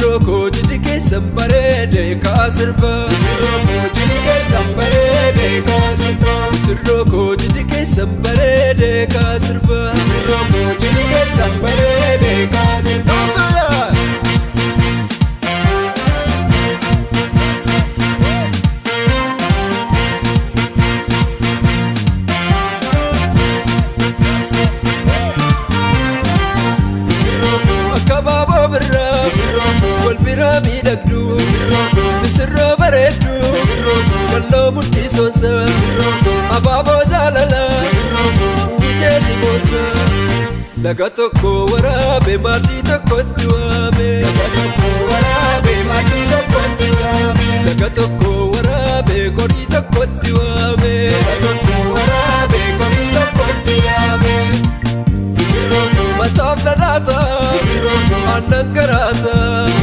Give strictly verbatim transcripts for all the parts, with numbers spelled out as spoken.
Misirroko jidike sambarede kasirba Misirroko jidike sambarede kasirba Misirroko jidike sambarede kasirba Misirroko jidike sambarede kasirba Mirami dagdu, misirro baredu, kallo mutti sonsa, ababo jalala, use simonsa. Laga tokko warabe madi tokko tuame, laga tokko warabe madi tokko tuame, laga tokko warabe kori tokko tuame, laga tokko warabe kori tokko tuame. Misirro mataf nadata, anang karata.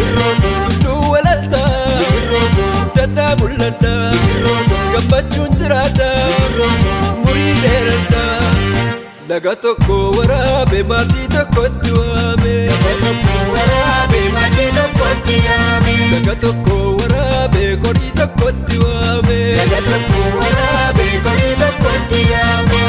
Dada mulada, gambachun jirada, muri derada. Laga tokko warabe madi tokko tuame, laga tokko warabe madi tokko tuame, laga tokko warabe kori tokko tuame, laga tokko warabe kori tokko tuame.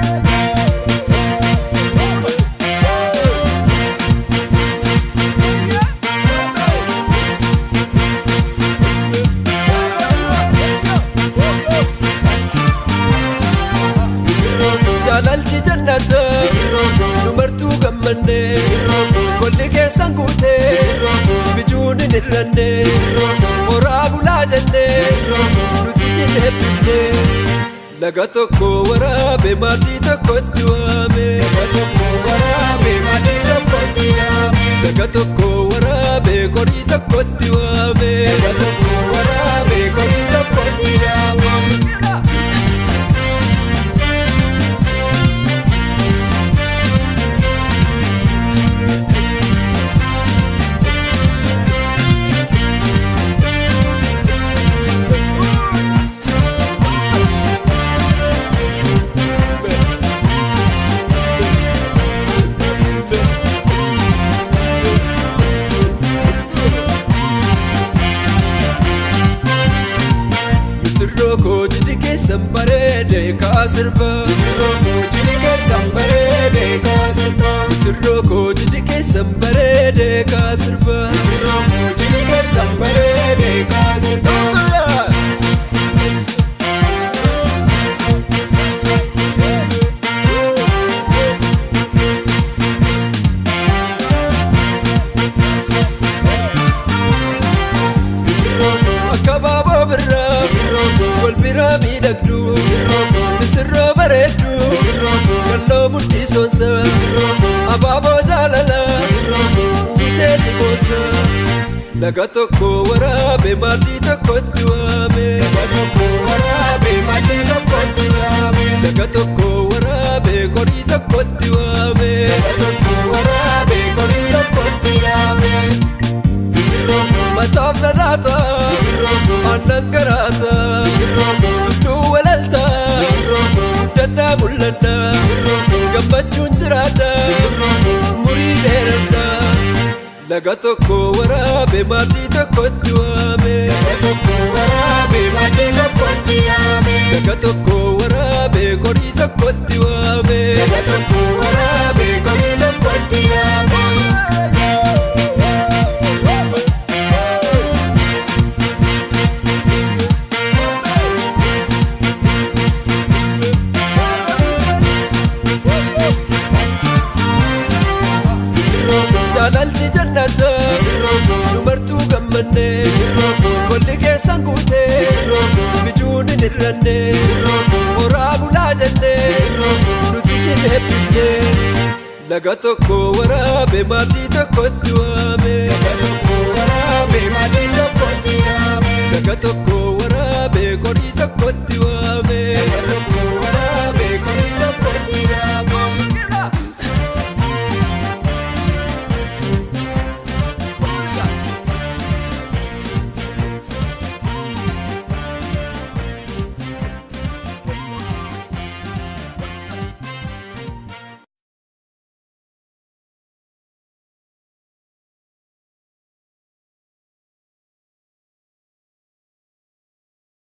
Jalalti jannata, numartu gammande, kolli keessan guute, bijuun hin hir'anne, horaa bulaa jenne, nuti sin eebbifne. Laga tokko warabe madi tokko tuame, laga tokko warabe madi tokko tuame, laga tokko warabe kori tokko tuame, laga tokko warabe kori tokko tuame. Misirroko jidike sambarede kasirba Misirroko jidike sambarede kasirba Misirroko jidike sambarede kasirba Misirroko jidike sambarede kasirba Mirami dagdu, misirro baredu, kallo mutti sonsa, ababo jalala, use simonsa. Laga tokko warabe madi tokko tuame, laga tokko warabe madi tokko tuame, laga tokko warabe kori tokko tuame, laga tokko warabe kori tokko tuame. Misirro mataf nadata, anang karata. Dada mulada, gambachun jirada, muri derada. Laga tokko warabe madi tokko tuame, laga tokko warabe madi tokko tuame, laga tokko warabe kori tokko tuame, laga tokko warabe kori tokko tuame. Jalalti jannata, numartu gammande, kolli keessan guute, bijuun hin hir'anne, horaa bulaa jenne, nuti sin eebbifne. Laga tokko warabe madi tokko tuame.